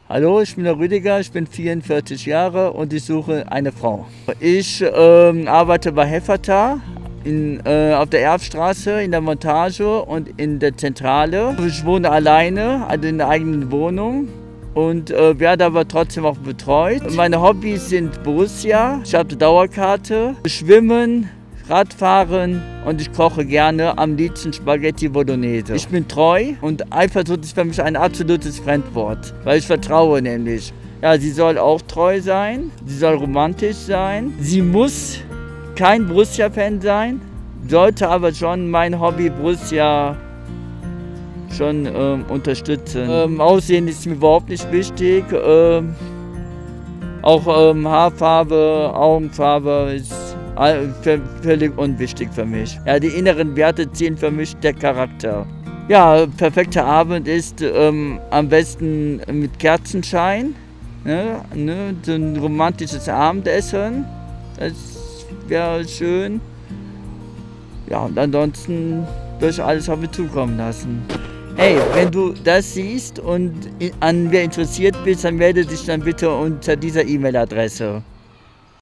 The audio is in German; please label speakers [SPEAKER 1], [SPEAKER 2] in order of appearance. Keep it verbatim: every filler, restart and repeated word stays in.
[SPEAKER 1] Hallo, ich bin der Rüdiger, ich bin vierundvierzig Jahre und ich suche eine Frau. Ich ähm, arbeite bei Hefferta in, äh, auf der Erfstraße in der Montage und in der Zentrale. Ich wohne alleine, also in der eigenen Wohnung und äh, werde aber trotzdem auch betreut. Meine Hobbys sind Borussia, ich habe eine Dauerkarte, Schwimmen, Radfahren und ich koche gerne, am liebsten Spaghetti Bolognese. Ich bin treu und Eifersucht ist für mich ein absolutes Fremdwort, weil ich vertraue nämlich. Ja, sie soll auch treu sein, sie soll romantisch sein, sie muss kein Borussia-Fan sein, sollte aber schon mein Hobby Borussia schon ähm, unterstützen. Ähm, Aussehen ist mir überhaupt nicht wichtig, ähm, auch ähm, Haarfarbe, Augenfarbe ist völlig unwichtig für mich. Ja, die inneren Werte ziehen für mich der Charakter. Ja, perfekter Abend ist ähm, am besten mit Kerzenschein, ne, ne, so ein romantisches Abendessen, das wäre schön. Ja, und ansonsten würde ich alles auf mich zukommen lassen. Hey, wenn du das siehst und an wer interessiert bist, dann melde dich dann bitte unter dieser E-Mail-Adresse.